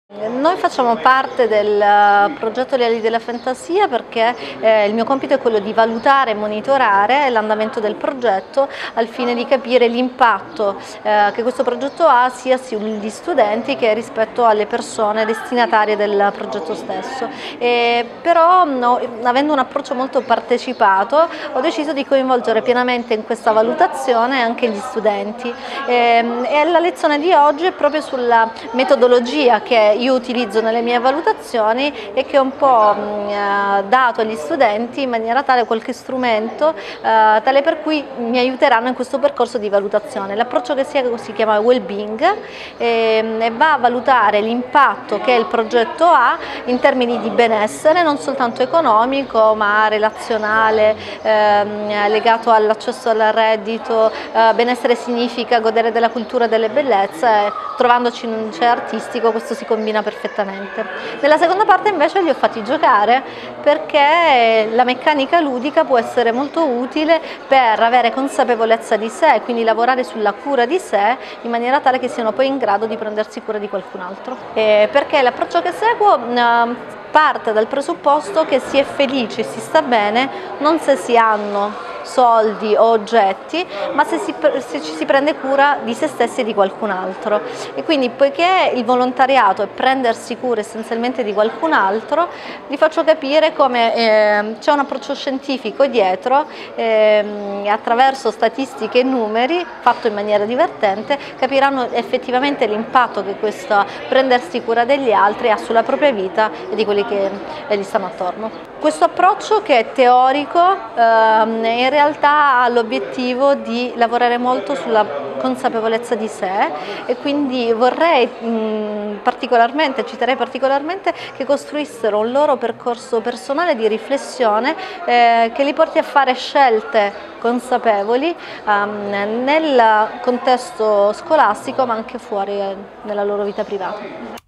Noi facciamo parte del progetto Le ali della fantasia perché il mio compito è quello di valutare e monitorare l'andamento del progetto al fine di capire l'impatto che questo progetto ha sia sugli studenti che rispetto alle persone destinatarie del progetto stesso. Però avendo un approccio molto partecipato ho deciso di coinvolgere pienamente in questa valutazione anche gli studenti e la lezione di oggi è proprio sulla metodologia che io utilizzo nelle mie valutazioni e che ho un po' dato agli studenti in maniera tale, qualche strumento tale per cui mi aiuteranno in questo percorso di valutazione. L'approccio che si chiama well-being e va a valutare l'impatto che il progetto ha in termini di benessere, non soltanto economico ma relazionale, legato all'accesso al reddito. Benessere significa godere della cultura e delle bellezze, trovandoci in un liceo artistico questo si combina perfettamente. Nella seconda parte invece li ho fatti giocare perché la meccanica ludica può essere molto utile per avere consapevolezza di sé, quindi lavorare sulla cura di sé in maniera tale che siano poi in grado di prendersi cura di qualcun altro. Perché l'approccio che seguo parte dal presupposto che si è felici e si sta bene non se si hanno soldi o oggetti, ma se ci si prende cura di se stessi e di qualcun altro. E quindi, poiché il volontariato è prendersi cura essenzialmente di qualcun altro, vi faccio capire come c'è un approccio scientifico dietro e attraverso statistiche e numeri, fatto in maniera divertente, capiranno effettivamente l'impatto che questo prendersi cura degli altri ha sulla propria vita e di quelli che gli stanno attorno. Questo approccio, che è teorico, in realtà ha l'obiettivo di lavorare molto sulla consapevolezza di sé e quindi citerei particolarmente che costruissero un loro percorso personale di riflessione che li porti a fare scelte consapevoli nel contesto scolastico ma anche fuori nella loro vita privata.